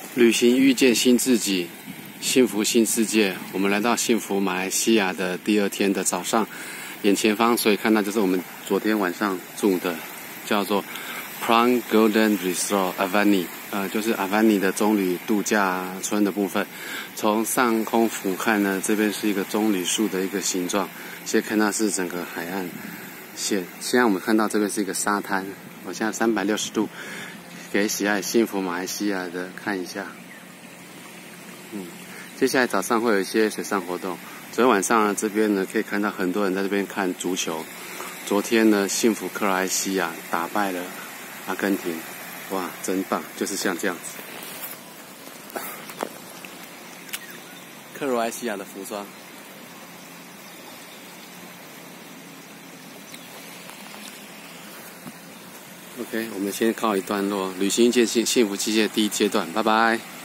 旅行遇见新自己，幸福新世界。我们来到幸福马来西亚的第二天的早上，眼前方所以看到就是我们昨天晚上住的，叫做 Prang Golden Resort Avani， 就是 Avani 的棕榈度假村的部分。从上空俯瞰呢，这边是一个棕榈树的一个形状，现在看到是整个海岸线。现在我们看到这边是一个沙滩，我现在360度。给喜爱幸福马来西亚的看一下，接下来早上会有一些水上活动。昨天晚上呢，这边呢可以看到很多人在这边看足球。昨天呢，幸福克罗埃西亚打败了阿根廷，哇，真棒！就是像这样子，克罗埃西亚的服装。OK， 我们先告一段落。旅行一件幸福世界第一阶段，拜拜。